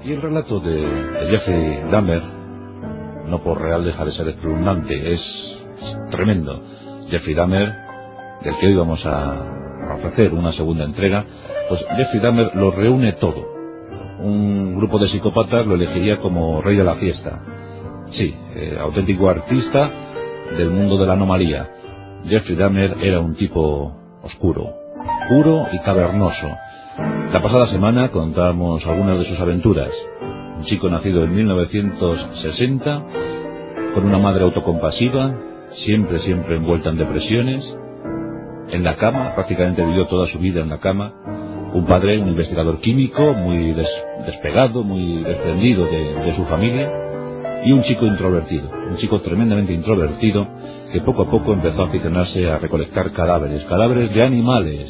Y el relato de Jeffrey Dahmer, no por real deja de ser espeluznante, es tremendo. Jeffrey Dahmer, del que hoy vamos a ofrecer una segunda entrega, pues Jeffrey Dahmer lo reúne todo. Un grupo de psicópatas lo elegiría como rey de la fiesta. Sí, auténtico artista del mundo de la anomalía. Jeffrey Dahmer era un tipo oscuro, puro y cavernoso. La pasada semana contábamos algunas de sus aventuras. Un chico nacido en 1960, con una madre autocompasiva, siempre envuelta en depresiones, en la cama, prácticamente vivió toda su vida en la cama. Un padre, un investigador químico, muy despegado, muy desprendido de su familia, y un chico introvertido, un chico tremendamente introvertido, que poco a poco empezó a aficionarse a recolectar cadáveres de animales.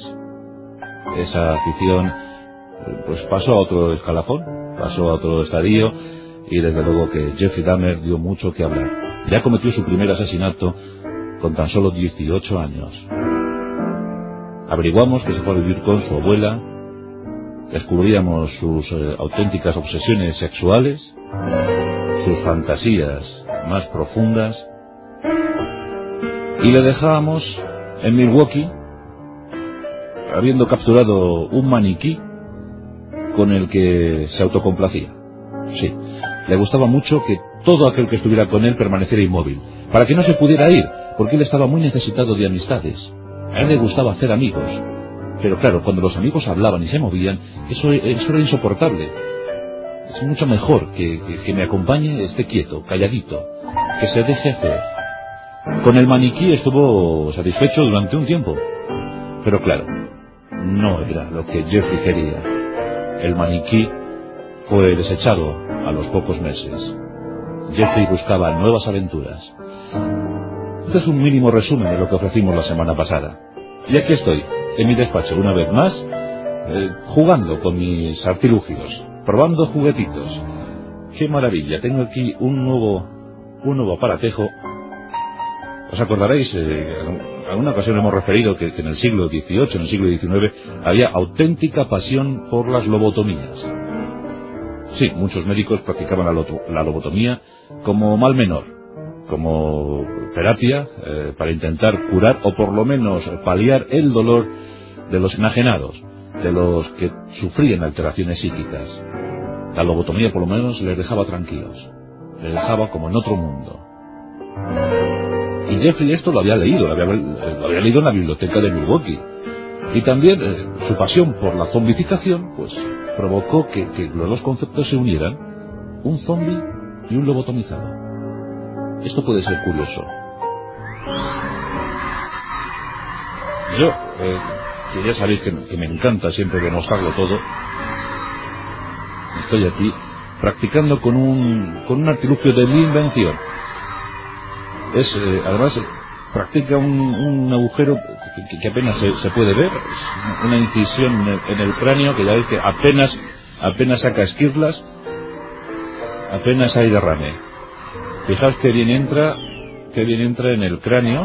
Esa afición pues pasó a otro escalafón, pasó a otro estadio, y desde luego que Jeffrey Dahmer dio mucho que hablar. Ya cometió su primer asesinato con tan solo 18 años. Averiguamos que se fue a vivir con su abuela, descubríamos sus auténticas obsesiones sexuales, sus fantasías más profundas, y le dejábamos en Milwaukee, habiendo capturado un maniquí con el que se autocomplacía. Sí, le gustaba mucho que todo aquel que estuviera con él permaneciera inmóvil, para que no se pudiera ir, porque él estaba muy necesitado de amistades. A él le gustaba hacer amigos, pero claro, cuando los amigos hablaban y se movían, eso era insoportable. Es mucho mejor que me acompañe, esté quieto, calladito, que se deje hacer. Con el maniquí estuvo satisfecho durante un tiempo, pero claro, no era lo que Jeffrey quería. El maniquí fue desechado a los pocos meses. Jeffrey buscaba nuevas aventuras. Este es un mínimo resumen de lo que ofrecimos la semana pasada. Y aquí estoy, en mi despacho, una vez más, jugando con mis artilugios, probando juguetitos. ¡Qué maravilla! Tengo aquí un nuevo aparatejo. Os acordaréis, en alguna ocasión hemos referido que en el siglo XVIII, en el siglo XIX, había auténtica pasión por las lobotomías. Sí, muchos médicos practicaban la lobotomía como mal menor, como terapia para intentar curar o por lo menos paliar el dolor de los enajenados, de los que sufrían alteraciones psíquicas. La lobotomía por lo menos les dejaba tranquilos, les dejaba como en otro mundo. Y Jeffrey esto lo había leído en la biblioteca de Milwaukee. Y también su pasión por la zombificación pues provocó que los dos conceptos se unieran, un zombi y un lobotomizado. Esto puede ser curioso. Yo, que ya sabéis que me encanta siempre demostrarlo todo, estoy aquí practicando con un artilugio de mi invención. Además, practica un agujero que apenas se puede ver, una incisión en el cráneo que ya veis que apenas saca esquirlas, apenas hay derrame. Fijaos que bien entra en el cráneo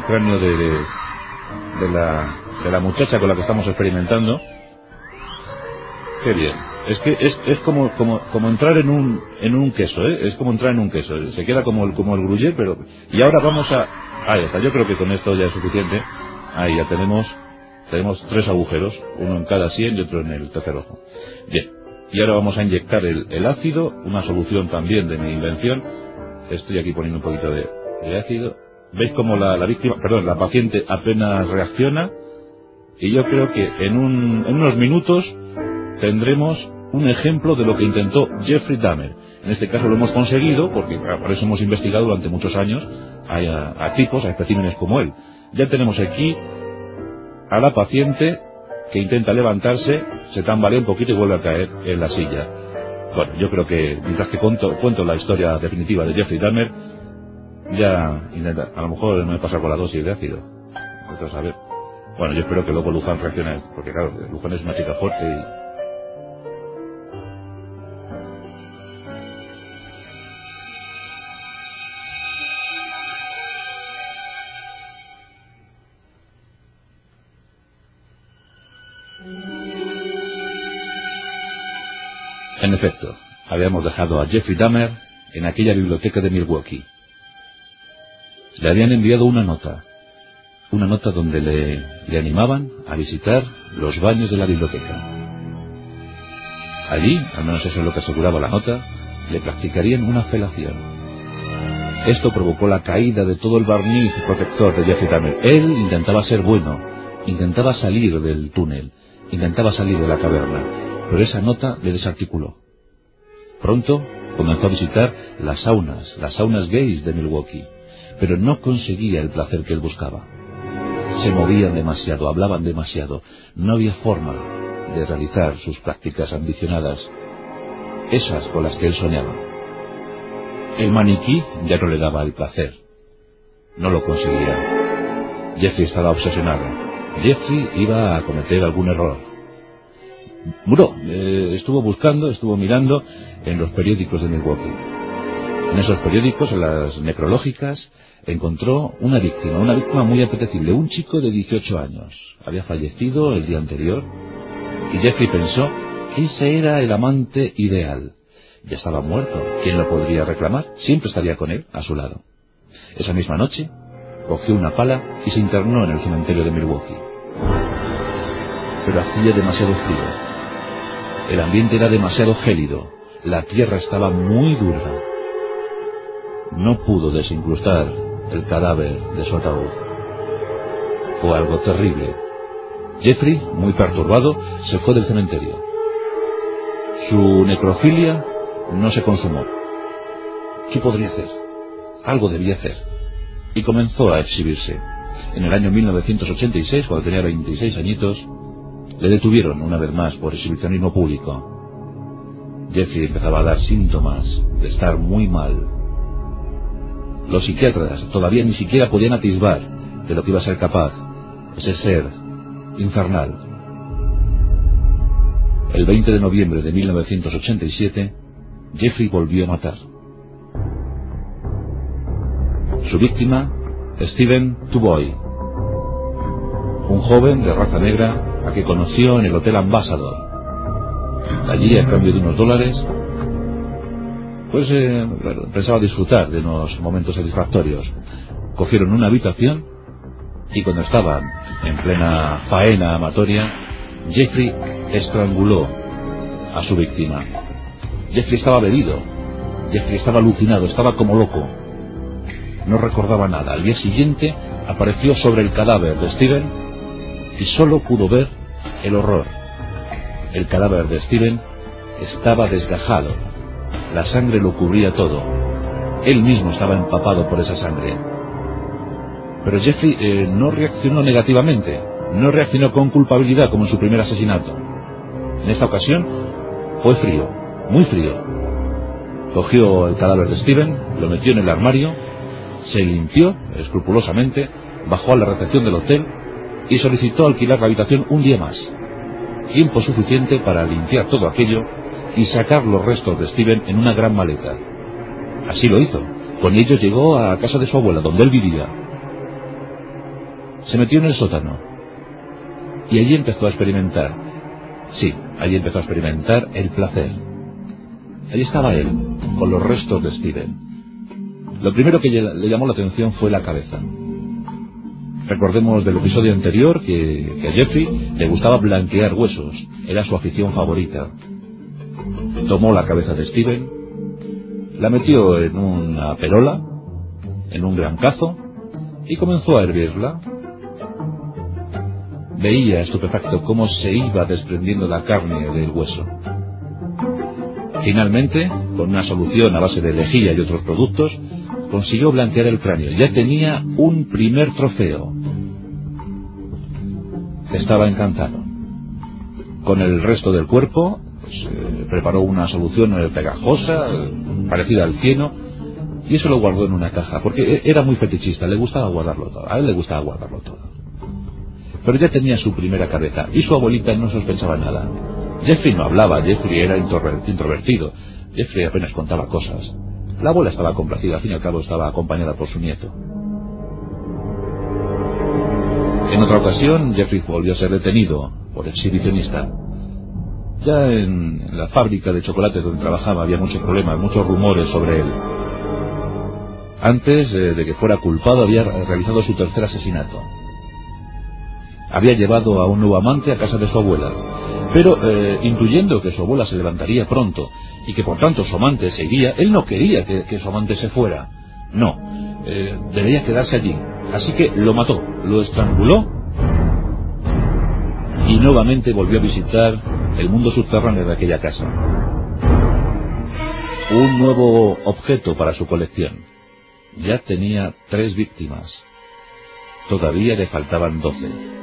de la muchacha con la que estamos experimentando. Qué bien. Es que es como entrar en un queso, es como entrar en un queso. Se queda como el gruyère, pero y ahora vamos a ahí está. Yo creo que con esto ya es suficiente. Ahí ya tenemos 3 agujeros, uno en cada sien y otro en el tercer ojo. Bien. Y ahora vamos a inyectar el ácido, una solución también de mi invención. Estoy aquí poniendo un poquito de ácido. ¿Veis cómo la paciente apenas reacciona? Y yo creo que en unos minutos tendremos un ejemplo de lo que intentó Jeffrey Dahmer. En este caso lo hemos conseguido, porque por eso hemos investigado durante muchos años a tipos, a especímenes como él. Ya tenemos aquí a la paciente que intenta levantarse, se tambalea un poquito y vuelve a caer en la silla. Bueno, yo creo que mientras que cuento la historia definitiva de Jeffrey Dahmer, ya intenta, a lo mejor me he pasado con la dosis de ácido. Entonces, a ver. Bueno, yo espero que luego Luján reaccione, porque claro, Luján es una chica fuerte y... En efecto, habíamos dejado a Jeffrey Dahmer en aquella biblioteca de Milwaukee. Le habían enviado una nota donde le animaban a visitar los baños de la biblioteca. Allí, al menos eso es lo que aseguraba la nota, le practicarían una felación. Esto provocó la caída de todo el barniz protector de Jeffrey Dahmer. Él intentaba ser bueno, intentaba salir del túnel, intentaba salir de la caverna, pero esa nota le desarticuló. Pronto comenzó a visitar las saunas gays de Milwaukee, pero no conseguía el placer que él buscaba. Se movían demasiado, hablaban demasiado, no había forma de realizar sus prácticas ambicionadas, esas con las que él soñaba. El maniquí ya no le daba el placer, no lo conseguía. Jeffrey estaba obsesionado. Jeffrey iba a cometer algún error. Bueno, estuvo mirando en los periódicos de Milwaukee. En esos periódicos, en las necrológicas, encontró una víctima muy apetecible, un chico de 18 años. Había fallecido el día anterior y Jeffrey pensó que ese era el amante ideal. Ya estaba muerto, ¿quién lo podría reclamar? Siempre estaría con él, a su lado. Esa misma noche, cogió una pala y se internó en el cementerio de Milwaukee. Pero hacía demasiado frío. El ambiente era demasiado gélido. La tierra estaba muy dura. No pudo desincrustar el cadáver de su ataúd. Fue algo terrible. Jeffrey, muy perturbado, se fue del cementerio. Su necrofilia no se consumó. ¿Qué podría hacer? Algo debía hacer. Y comenzó a exhibirse. En el año 1986, cuando tenía 26 añitos, le detuvieron una vez más por exhibicionismo público. Jeffrey empezaba a dar síntomas de estar muy mal. Los psiquiatras todavía ni siquiera podían atisbar de lo que iba a ser capaz ese ser infernal. El 20 de noviembre de 1987, Jeffrey volvió a matar. Su víctima, Steven Tuboy, un joven de raza negra a que conoció en el Hotel Ambassador. Allí, a cambio de unos $, pues pensaba disfrutar de unos momentos satisfactorios. Cogieron una habitación y cuando estaban en plena faena amatoria, Jeffrey estranguló a su víctima. Jeffrey estaba bebido, Jeffrey estaba alucinado, estaba como loco. No recordaba nada. Al día siguiente apareció sobre el cadáver de Steven y solo pudo ver el horror. El cadáver de Steven estaba desgajado. La sangre lo cubría todo. Él mismo estaba empapado por esa sangre. Pero Jeffrey no reaccionó negativamente. No reaccionó con culpabilidad como en su primer asesinato. En esta ocasión fue frío, muy frío. Cogió el cadáver de Steven, lo metió en el armario, se limpió escrupulosamente, bajó a la recepción del hotel y solicitó alquilar la habitación un día más. Tiempo suficiente para limpiar todo aquello y sacar los restos de Steven en una gran maleta. Así lo hizo. Con ello llegó a casa de su abuela, donde él vivía. Se metió en el sótano y allí empezó a experimentar. Sí, allí empezó a experimentar el placer. Allí estaba él, con los restos de Steven. Lo primero que le llamó la atención fue la cabeza. Recordemos del episodio anterior que a Jeffrey le gustaba blanquear huesos. Era su afición favorita. Tomó la cabeza de Steven, la metió en una perola, en un gran cazo, y comenzó a hervirla. Veía estupefacto cómo se iba desprendiendo la carne del hueso. Finalmente, con una solución a base de lejía y otros productos, consiguió blanquear el cráneo. Ya tenía un primer trofeo. Estaba encantado. Con el resto del cuerpo, preparó una solución pegajosa, parecida al cieno, y eso lo guardó en una caja, porque era muy fetichista, le gustaba guardarlo todo. A él le gustaba guardarlo todo. Pero ya tenía su primera cabeza, y su abuelita no sospechaba nada. Jeffrey no hablaba, Jeffrey era introvertido, Jeffrey apenas contaba cosas. La abuela estaba complacida, al fin y al cabo estaba acompañada por su nieto. En otra ocasión, Jeffrey volvió a ser detenido por exhibicionista. Ya en la fábrica de chocolates donde trabajaba había muchos problemas, muchos rumores sobre él. Antes de que fuera culpado había realizado su tercer asesinato. Había llevado a un nuevo amante a casa de su abuela, pero intuyendo que su abuela se levantaría pronto y que por tanto su amante se iría, él no quería que su amante se fuera. No, debía quedarse allí. Así que lo mató, lo estranguló y nuevamente volvió a visitar el mundo subterráneo de aquella casa. Un nuevo objeto para su colección. Ya tenía 3 víctimas. Todavía le faltaban 12.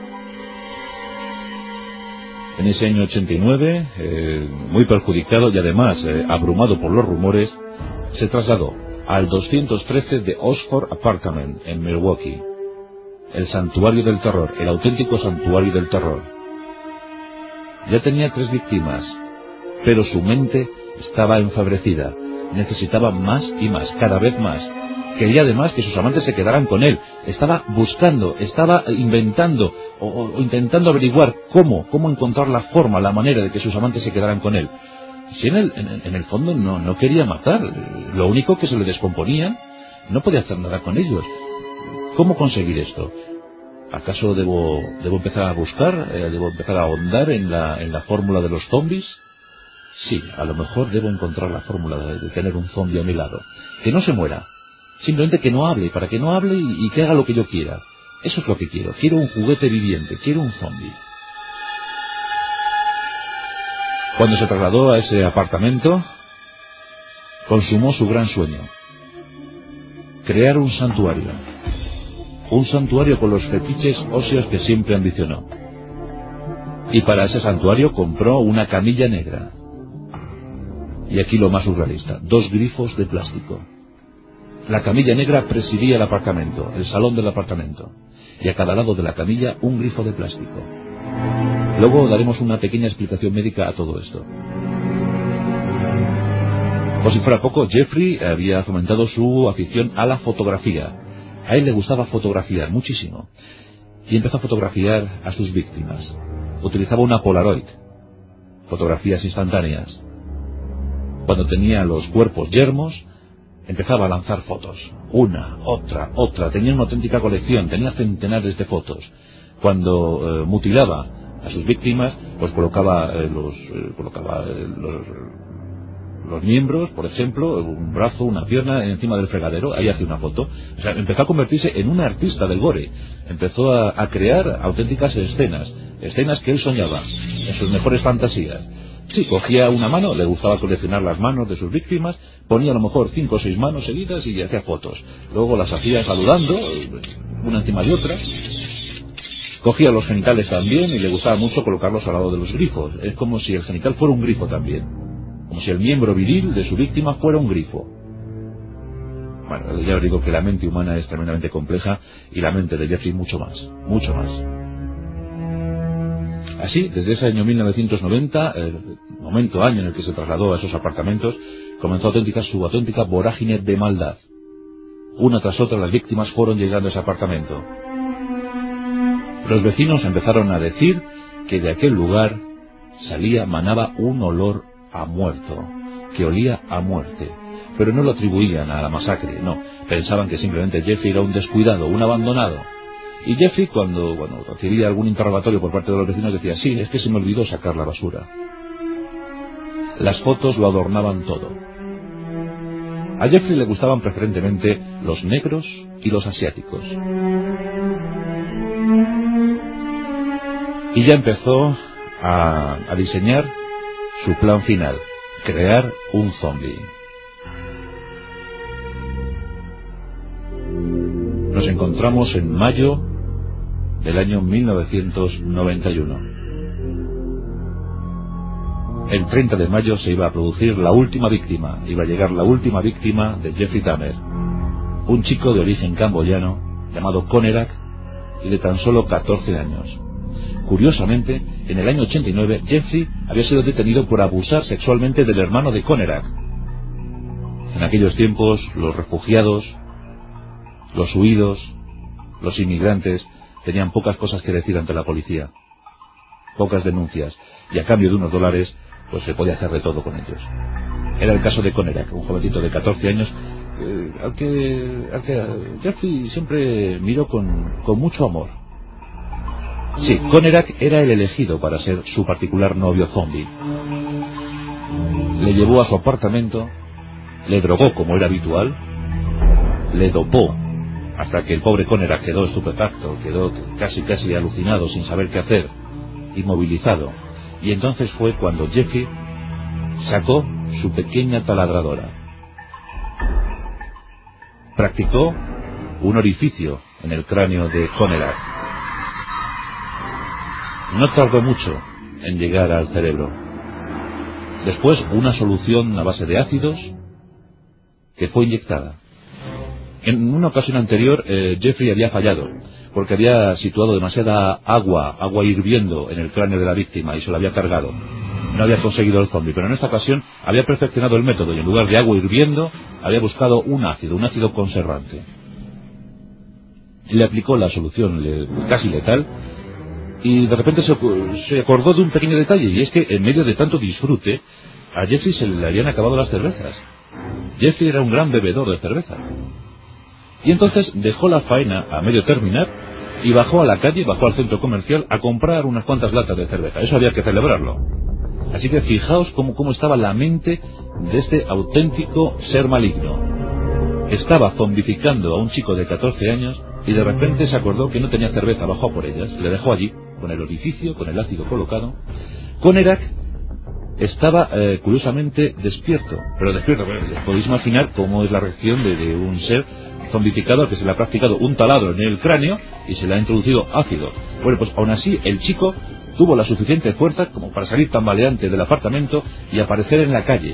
En ese año 89, muy perjudicado y además abrumado por los rumores, se trasladó al 213 de Oxford Apartment en Milwaukee. El santuario del terror, el auténtico santuario del terror. Ya tenía 3 víctimas, pero su mente estaba enfebrecida. Necesitaba más y más, cada vez más. Quería además que sus amantes se quedaran con él. Estaba buscando, estaba inventando o intentando averiguar cómo encontrar la forma, la manera de que sus amantes se quedaran con él. Si en el fondo no quería matar, lo único que se le descomponía, no podía hacer nada con ellos. ¿Cómo conseguir esto? ¿Acaso debo empezar a buscar, debo empezar a ahondar en la fórmula de los zombies? Sí, a lo mejor debo encontrar la fórmula de tener un zombie a mi lado. Que no se muera, simplemente que no hable, para que no hable y que haga lo que yo quiera. Eso es lo que quiero. Quiero un juguete viviente, quiero un zombie. Cuando se trasladó a ese apartamento, consumó su gran sueño. Crear un santuario. Un santuario con los fetiches óseos que siempre ambicionó. Y para ese santuario compró una camilla negra. Y aquí lo más surrealista, 2 grifos de plástico. La camilla negra presidía el apartamento, el salón del apartamento. Y a cada lado de la camilla un grifo de plástico. Luego daremos una pequeña explicación médica a todo esto. Por si fuera poco, Jeffrey había fomentado su afición a la fotografía. A él le gustaba fotografiar muchísimo. Y empezó a fotografiar a sus víctimas. Utilizaba una Polaroid. Fotografías instantáneas. Cuando tenía los cuerpos yermos, empezaba a lanzar fotos. Una, otra. Tenía una auténtica colección. Tenía centenares de fotos. Cuando mutilaba a sus víctimas, pues colocaba los miembros, por ejemplo, un brazo, una pierna encima del fregadero, ahí hacía una foto. O sea, empezó a convertirse en un artista del gore. Empezó a crear auténticas escenas que él soñaba, en sus mejores fantasías. Sí, cogía una mano, le gustaba coleccionar las manos de sus víctimas, ponía a lo mejor 5 o 6 manos seguidas y hacía fotos. Luego las hacía saludando, una encima de otra. Cogía los genitales también y le gustaba mucho colocarlos al lado de los grifos. Es como si el genital fuera un grifo también. Como si el miembro viril de su víctima fuera un grifo. Bueno, ya os digo que la mente humana es tremendamente compleja y la mente de Jeffrey mucho más. Así, desde ese año 1990, el año en el que se trasladó a esos apartamentos, comenzó su auténtica vorágine de maldad. Una tras otra las víctimas fueron llegando a ese apartamento. Los vecinos empezaron a decir que de aquel lugar manaba un olor a muerto, que olía a muerte, pero no lo atribuían a la masacre, no, pensaban que simplemente Jeffrey era un descuidado, un abandonado. Y Jeffrey, cuando recibía algún interrogatorio por parte de los vecinos, decía, sí, es que se me olvidó sacar la basura. Las fotos lo adornaban todo. A Jeffrey le gustaban preferentemente los negros y los asiáticos. Y ya empezó a diseñar su plan final, crear un zombie. Nos encontramos en mayo del año 1991. El 30 de mayo se iba a producir la última víctima, iba a llegar la última víctima de Jeffrey Dahmer, un chico de origen camboyano llamado Conerak y de tan solo 14 años. Curiosamente, en el año 89, Jeffrey había sido detenido por abusar sexualmente del hermano de Conerak. En aquellos tiempos, los refugiados, los huidos, los inmigrantes, tenían pocas cosas que decir ante la policía, pocas denuncias, y a cambio de unos $, pues se podía hacer de todo con ellos. Era el caso de Conerak, un jovencito de 14 años, al que Jeffrey siempre miró con mucho amor. Sí, Conerak era el elegido para ser su particular novio zombie. Le llevó a su apartamento, le drogó como era habitual, le dopó hasta que el pobre Conerak quedó estupefacto, quedó casi alucinado, sin saber qué hacer, inmovilizado. Y entonces fue cuando Jeffrey sacó su pequeña taladradora. Practicó un orificio en el cráneo de Conerak. No tardó mucho en llegar al cerebro. Después, una solución a base de ácidos que fue inyectada. En una ocasión anterior, Jeffrey había fallado, porque había situado demasiada agua hirviendo en el cráneo de la víctima y se lo había cargado. No había conseguido el zombie, pero en esta ocasión había perfeccionado el método y en lugar de agua hirviendo, había buscado un ácido conservante. Le aplicó la solución casi letal y de repente se acordó de un pequeño detalle, y es que en medio de tanto disfrute, a Jeffrey se le habían acabado las cervezas. Jeffrey era un gran bebedor de cerveza. Y entonces dejó la faena a medio terminar y bajó a la calle, bajó al centro comercial a comprar unas cuantas latas de cerveza. Eso había que celebrarlo. Así que fijaos cómo estaba la mente de este auténtico ser maligno. Estaba zombificando a un chico de 14 años y de repente se acordó que no tenía cerveza, bajó por ellas, le dejó allí, con el orificio, con el ácido colocado. Conerak estaba curiosamente despierto, pero despierto, podéis imaginar cómo es la reacción de un ser zombificado al que se le ha practicado un taladro en el cráneo y se le ha introducido ácido. Bueno, pues aún así el chico tuvo la suficiente fuerza como para salir tambaleante del apartamento y aparecer en la calle.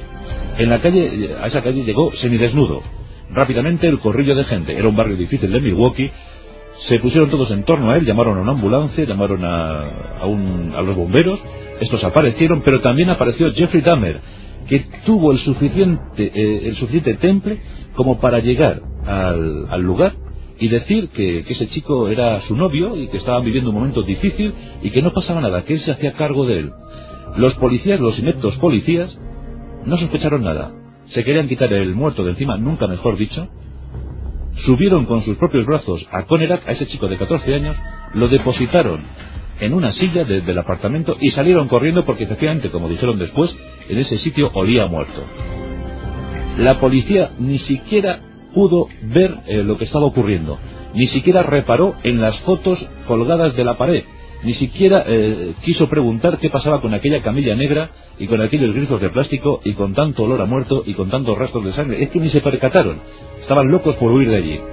A esa calle llegó semidesnudo. Rápidamente el corrillo de gente, era un barrio difícil de Milwaukee, se pusieron todos en torno a él, llamaron a una ambulancia, llamaron a los bomberos. Estos aparecieron, pero también apareció Jeffrey Dahmer, que tuvo el suficiente temple como para llegar al lugar y decir que ese chico era su novio y que estaban viviendo un momento difícil y que no pasaba nada, que él se hacía cargo de él. Los policías, los ineptos policías, no sospecharon nada. Se querían quitar el muerto de encima, nunca mejor dicho. Subieron con sus propios brazos a Conerak, a ese chico de 14 años, lo depositaron en una silla del apartamento y salieron corriendo porque efectivamente, como dijeron después, en ese sitio olía a muerto. La policía ni siquiera pudo ver lo que estaba ocurriendo, ni siquiera reparó en las fotos colgadas de la pared, ni siquiera quiso preguntar qué pasaba con aquella camilla negra y con aquellos grifos de plástico y con tanto olor a muerto y con tantos rastros de sangre. Es que ni se percataron, estaban locos por huir de allí.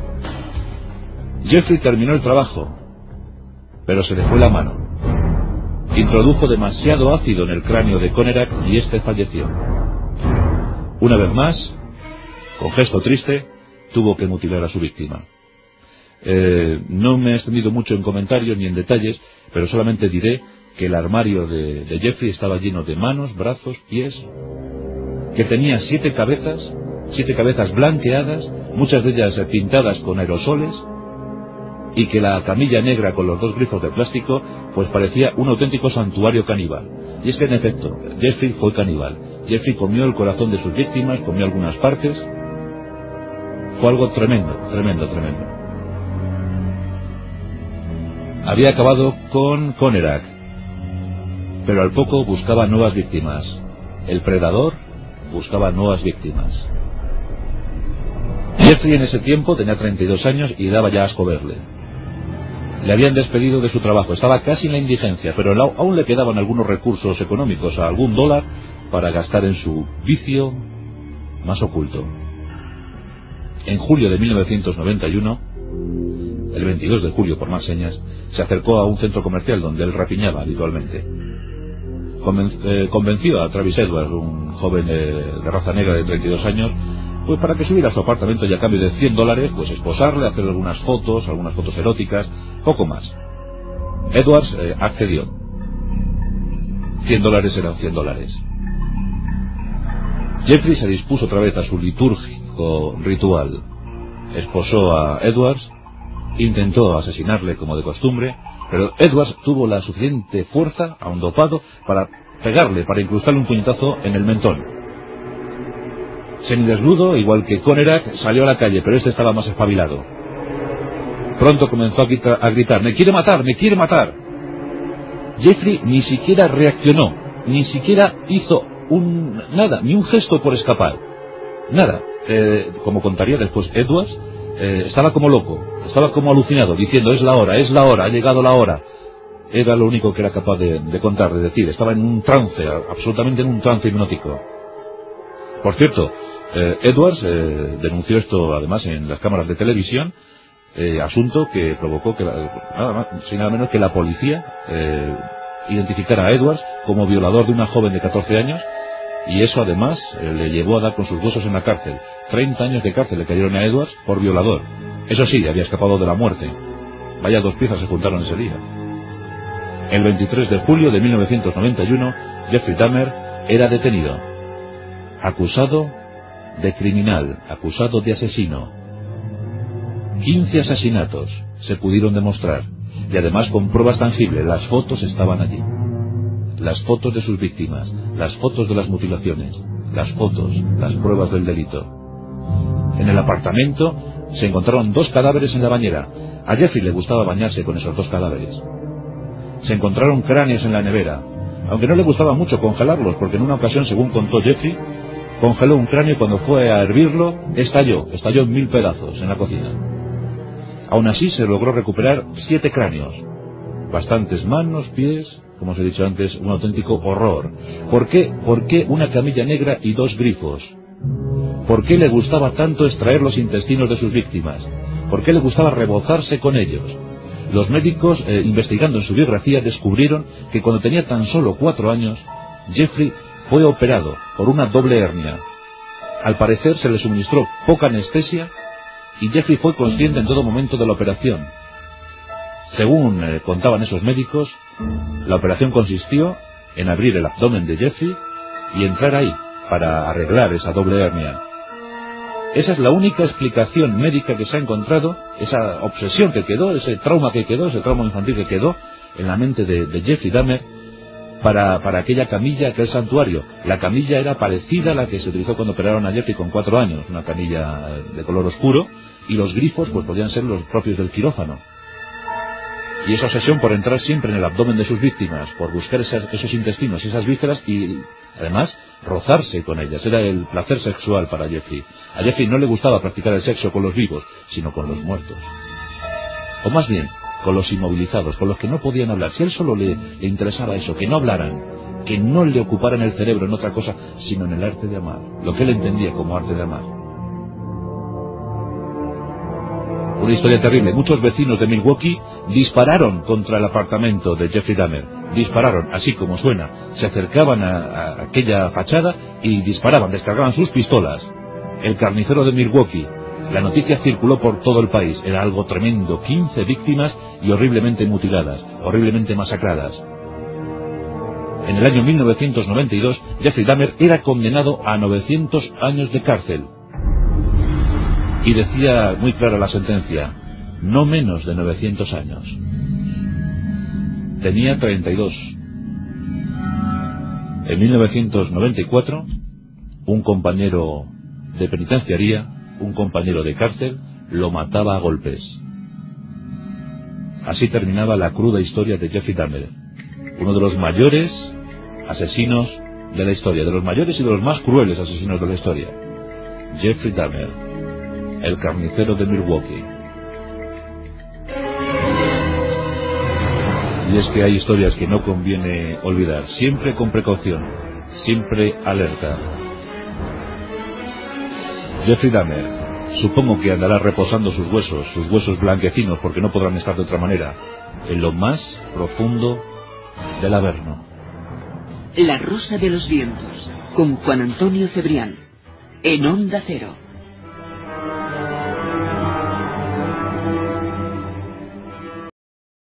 Jeffrey terminó el trabajo, pero se le fue la mano. Introdujo demasiado ácido en el cráneo de Conerak y este falleció. Una vez más, con gesto triste, tuvo que mutilar a su víctima. No me he extendido mucho en comentarios ni en detalles, pero solamente diré que el armario de Jeffrey estaba lleno de manos, brazos, pies, que tenía 7 cabezas blanqueadas, muchas de ellas pintadas con aerosoles, y que la camilla negra con los 2 grifos de plástico pues parecía un auténtico santuario caníbal. Y es que en efecto, Jeffrey fue caníbal. Jeffrey comió el corazón de sus víctimas, comió algunas partes. Fue algo tremendo. Había acabado con Conerak, pero al poco buscaba nuevas víctimas. El predador buscaba nuevas víctimas. Jeffrey en ese tiempo tenía 32 años y daba ya asco verle. Le habían despedido de su trabajo, estaba casi en la indigencia, pero aún le quedaban algunos recursos económicos, algún dólar, para gastar en su vicio más oculto. En julio de 1991, el 22 de julio por más señas, se acercó a un centro comercial donde él rapiñaba habitualmente. Convenció a Travis Edwards, un joven de raza negra de 32 años, pues para que subiera a su apartamento y a cambio de $100, pues esposarle, hacer algunas fotos eróticas, poco más. Edwards accedió. $100 eran $100. Jeffrey se dispuso otra vez a su litúrgico ritual. Esposó a Edwards, intentó asesinarle como de costumbre, pero Edwards tuvo la suficiente fuerza, aun dopado, para pegarle, para incrustarle un puñetazo en el mentón. Semidesnudo, igual que Conerak, salió a la calle, pero este estaba más espabilado. Pronto comenzó a gritar: ¡me quiere matar, me quiere matar! Jeffrey ni siquiera reaccionó, ni siquiera hizo nada, ni un gesto por escapar. Nada. Como contaría después Edwards, estaba como loco, estaba como alucinado, diciendo: es la hora, ha llegado la hora. Era lo único que era capaz de contar, de decir. Estaba en un trance, absolutamente en un trance hipnótico. Por cierto, Edwards denunció esto además en las cámaras de televisión, asunto que provocó que nada más y nada menos que la policía identificara a Edwards como violador de una joven de 14 años, y eso además le llevó a dar con sus huesos en la cárcel. 30 años de cárcel le cayeron a Edwards por violador. Eso sí, había escapado de la muerte. Vaya dos piezas se juntaron ese día. El 23 de julio de 1991, Jeffrey Dahmer era detenido, acusado de criminal, acusado de asesino. 15 asesinatos se pudieron demostrar, y además con pruebas tangibles. Las fotos estaban allí. Las fotos de sus víctimas, las fotos de las mutilaciones, las fotos, las pruebas del delito. En el apartamento se encontraron 2 cadáveres en la bañera. A Jeffrey le gustaba bañarse con esos 2 cadáveres. Se encontraron cráneos en la nevera, aunque no le gustaba mucho congelarlos, porque en una ocasión, según contó Jeffrey, congeló un cráneo y cuando fue a hervirlo, estalló en 1000 pedazos en la cocina. Aún así se logró recuperar 7 cráneos, bastantes manos, pies, como os he dicho antes, un auténtico horror. ¿Por qué una camilla negra y 2 grifos? ¿Por qué le gustaba tanto extraer los intestinos de sus víctimas? ¿Por qué le gustaba rebozarse con ellos? Los médicos, investigando en su biografía, descubrieron que cuando tenía tan solo 4 años, Jeffrey fue operado por una doble hernia. Al parecer se le suministró poca anestesia y Jeffrey fue consciente en todo momento de la operación. Según contaban esos médicos, la operación consistió en abrir el abdomen de Jeffrey y entrar ahí para arreglar esa doble hernia. Esa es la única explicación médica que se ha encontrado, esa obsesión que quedó, ese trauma infantil que quedó en la mente de Jeffrey Dahmer para aquella camilla, aquel santuario. La camilla era parecida a la que se utilizó cuando operaron a Jeffrey con 4 años, una camilla de color oscuro, y los grifos pues podían ser los propios del quirófano. Y esa obsesión por entrar siempre en el abdomen de sus víctimas, por buscar esos intestinos, esas vísceras, y además rozarse con ellas, era el placer sexual para Jeffrey. A Jeffrey no le gustaba practicar el sexo con los vivos, sino con los muertos. O más bien, con los inmovilizados, con los que no podían hablar. Si a él solo le interesaba eso, que no hablaran, que no le ocuparan el cerebro en otra cosa, sino en el arte de amar, lo que él entendía como arte de amar. Una historia terrible. Muchos vecinos de Milwaukee dispararon contra el apartamento de Jeffrey Dahmer. Dispararon, así como suena. Se acercaban a aquella fachada y disparaban, descargaban sus pistolas. El carnicero de Milwaukee. La noticia circuló por todo el país. Era algo tremendo. 15 víctimas y horriblemente mutiladas, horriblemente masacradas. En el año 1992, Jeffrey Dahmer era condenado a 900 años de cárcel. Y decía muy clara la sentencia: no menos de 900 años. Tenía 32. En 1994, un compañero de penitenciaría, un compañero de cárcel, lo mataba a golpes. Así terminaba la cruda historia de Jeffrey Dahmer, uno de los mayores asesinos de la historia, de los mayores y de los más crueles asesinos de la historia. Jeffrey Dahmer, el carnicero de Milwaukee. Y es que hay historias que no conviene olvidar, siempre con precaución, siempre alerta. Jeffrey Dahmer, supongo que andará reposando sus huesos blanquecinos, porque no podrán estar de otra manera, en lo más profundo del Averno. La Rosa de los Vientos, con Juan Antonio Cebrián, en Onda Cero.